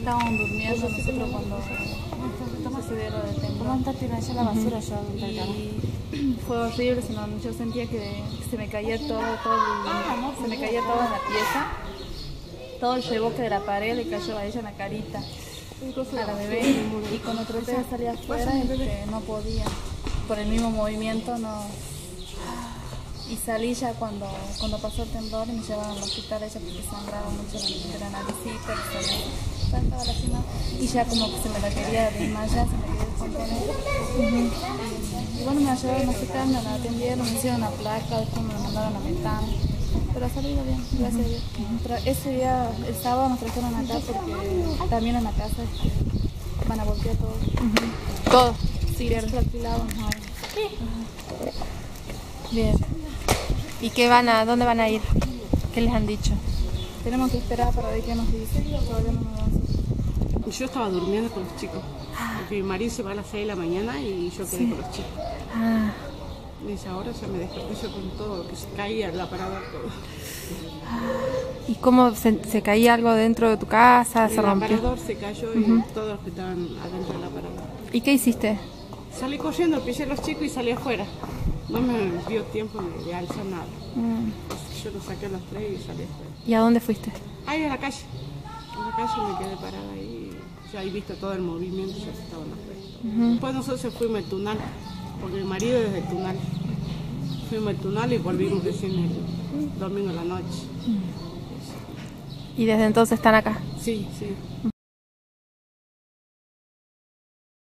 Estábamos durmiendo nosotros cuando sucedió lo del temblor. La basura yo Y fue horrible, yo sentía que se me caía todo se me caía todo en la pieza. Todo el reboque de la pared le cayó a ella en la carita, a la bebé. Y cuando traté de salir afuera, no podía. Por el mismo movimiento no. Y salí ya cuando pasó el temblor y me llevaron al hospital ella porque sangraba mucho de la naricita, estaba lastimada. Y ya como que se me la quería desmayar, se me quería descomponer. Y bueno, me llevaron al hospital, me la atendieron, me hicieron una placa, después me mandaron a Metán. Pero ha salido bien, gracias a Dios. Pero ese día, el sábado, nos trajeron acá porque también en la casa van a voltear todo. Todo. Sí, los alquilaban. Bien. ¿Y dónde van a ir? ¿Qué les han dicho? Tenemos que esperar para ver qué nos dicen. Todavía no nos dan. Yo estaba durmiendo con los chicos, porque mi marido se va a las 6 de la mañana y yo quedé con los chicos. Y esa hora ya me desperté yo con todo lo que se caía, la parada, todo. ¿Y cómo se caía algo dentro de tu casa? ¿Se rompió? El aparador se cayó y todos los que estaban adentro del aparador. ¿Y qué hiciste? Salí corriendo, pillé a los chicos y salí afuera. No me dio tiempo de alzar nada. Yo los saqué a los tres y salí afuera. ¿Y a dónde fuiste? Ahí a la calle. En la calle me quedé parada ahí. Ya he visto todo el movimiento, ya estaban afuera. Después nosotros fuimos al Tunal, porque mi marido es del Tunal. Fuimos al Tunal y volvimos recién el domingo a la noche. ¿Y desde entonces están acá? Sí, sí.